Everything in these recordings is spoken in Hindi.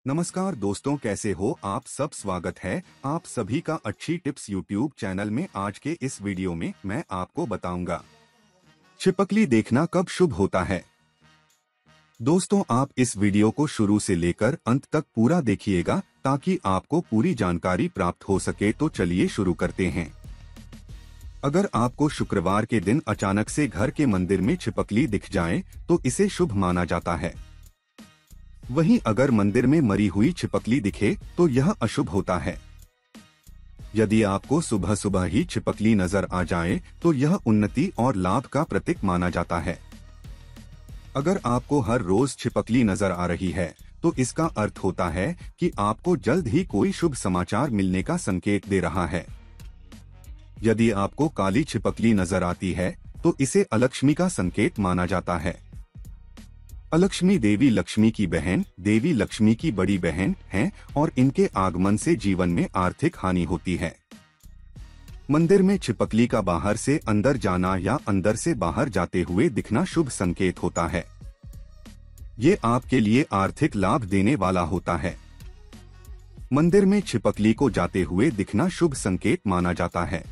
नमस्कार दोस्तों, कैसे हो आप सब। स्वागत है आप सभी का अच्छी टिप्स यूट्यूब चैनल में। आज के इस वीडियो में मैं आपको बताऊंगा छिपकली देखना कब शुभ होता है। दोस्तों, आप इस वीडियो को शुरू से लेकर अंत तक पूरा देखिएगा ताकि आपको पूरी जानकारी प्राप्त हो सके। तो चलिए शुरू करते हैं। अगर आपको शुक्रवार के दिन अचानक से घर के मंदिर में छिपकली दिख जाए तो इसे शुभ माना जाता है। वहीं अगर मंदिर में मरी हुई छिपकली दिखे तो यह अशुभ होता है। यदि आपको सुबह सुबह ही छिपकली नजर आ जाए तो यह उन्नति और लाभ का प्रतीक माना जाता है। अगर आपको हर रोज छिपकली नजर आ रही है तो इसका अर्थ होता है कि आपको जल्द ही कोई शुभ समाचार मिलने का संकेत दे रहा है। यदि आपको काली छिपकली नजर आती है तो इसे अलक्ष्मी का संकेत माना जाता है। अलक्ष्मी देवी लक्ष्मी की बहन, देवी लक्ष्मी की बड़ी बहन हैं और इनके आगमन से जीवन में आर्थिक हानि होती है। मंदिर में छिपकली का बाहर से अंदर जाना या अंदर से बाहर जाते हुए दिखना शुभ संकेत होता है। ये आपके लिए आर्थिक लाभ देने वाला होता है। मंदिर में छिपकली को जाते हुए दिखना शुभ संकेत माना जाता है।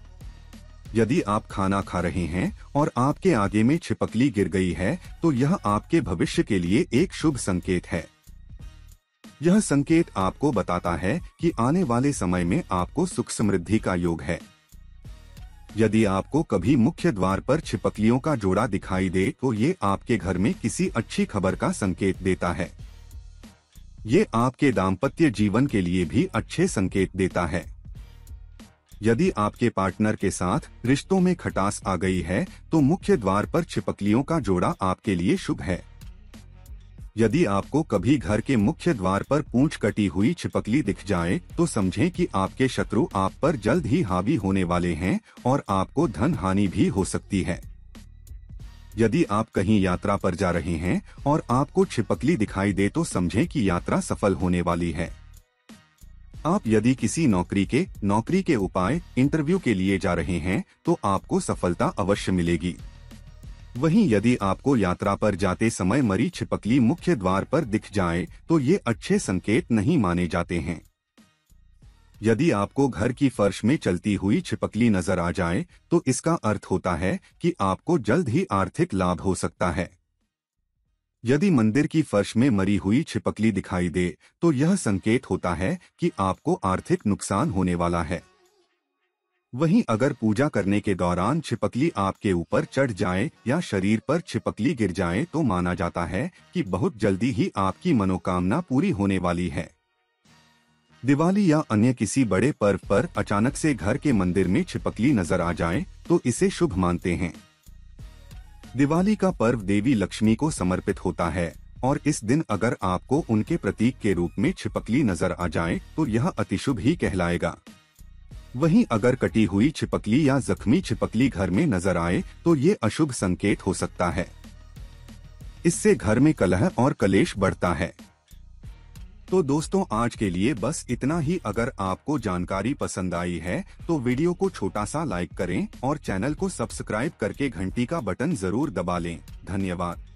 यदि आप खाना खा रहे हैं और आपके आगे में छिपकली गिर गई है तो यह आपके भविष्य के लिए एक शुभ संकेत है। यह संकेत आपको बताता है कि आने वाले समय में आपको सुख समृद्धि का योग है। यदि आपको कभी मुख्य द्वार पर छिपकलियों का जोड़ा दिखाई दे तो ये आपके घर में किसी अच्छी खबर का संकेत देता है। ये आपके दाम्पत्य जीवन के लिए भी अच्छे संकेत देता है। यदि आपके पार्टनर के साथ रिश्तों में खटास आ गई है तो मुख्य द्वार पर छिपकलियों का जोड़ा आपके लिए शुभ है। यदि आपको कभी घर के मुख्य द्वार पर पूंछ कटी हुई छिपकली दिख जाए तो समझें कि आपके शत्रु आप पर जल्द ही हावी होने वाले हैं और आपको धन हानि भी हो सकती है। यदि आप कहीं यात्रा पर जा रहे हैं और आपको छिपकली दिखाई दे तो समझें कि यात्रा सफल होने वाली है। आप यदि किसी नौकरी के उपाय इंटरव्यू के लिए जा रहे हैं तो आपको सफलता अवश्य मिलेगी। वहीं यदि आपको यात्रा पर जाते समय मरी छिपकली मुख्य द्वार पर दिख जाए तो ये अच्छे संकेत नहीं माने जाते हैं। यदि आपको घर की फर्श में चलती हुई छिपकली नजर आ जाए तो इसका अर्थ होता है कि आपको जल्द ही आर्थिक लाभ हो सकता है। यदि मंदिर की फर्श में मरी हुई छिपकली दिखाई दे तो यह संकेत होता है कि आपको आर्थिक नुकसान होने वाला है। वहीं अगर पूजा करने के दौरान छिपकली आपके ऊपर चढ़ जाए या शरीर पर छिपकली गिर जाए तो माना जाता है कि बहुत जल्दी ही आपकी मनोकामना पूरी होने वाली है। दिवाली या अन्य किसी बड़े पर्व पर अचानक से घर के मंदिर में छिपकली नजर आ जाए तो इसे शुभ मानते हैं। दिवाली का पर्व देवी लक्ष्मी को समर्पित होता है और इस दिन अगर आपको उनके प्रतीक के रूप में छिपकली नजर आ जाए तो यह अतिशुभ ही कहलाएगा। वहीं अगर कटी हुई छिपकली या जख्मी छिपकली घर में नजर आए तो ये अशुभ संकेत हो सकता है। इससे घर में कलह और कलेश बढ़ता है। तो दोस्तों, आज के लिए बस इतना ही। अगर आपको जानकारी पसंद आई है तो वीडियो को छोटा सा लाइक करें और चैनल को सब्सक्राइब करके घंटी का बटन जरूर दबा लें। धन्यवाद।